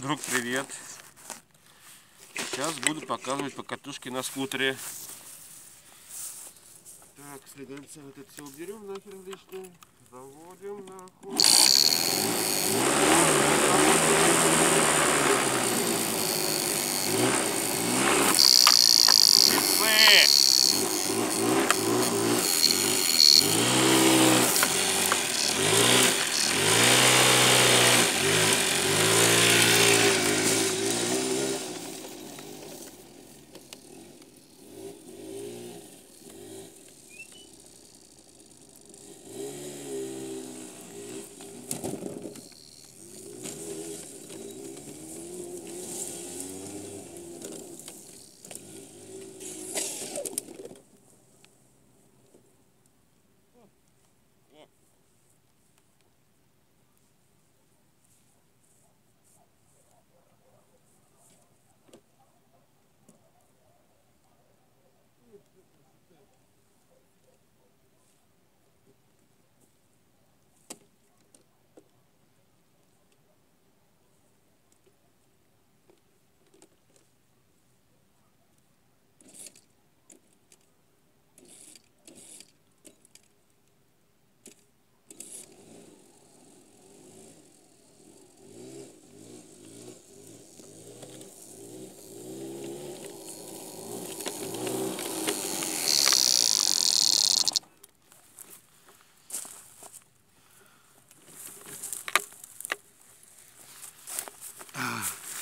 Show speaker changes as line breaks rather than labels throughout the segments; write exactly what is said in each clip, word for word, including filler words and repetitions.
Друг, привет! Сейчас буду показывать покатушки на скутере. Так, следуется вот это все уберем нахер лишнее. Заводим нахуй.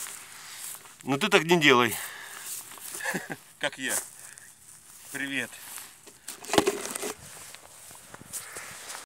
Ну ты так не делай, как я. Привет.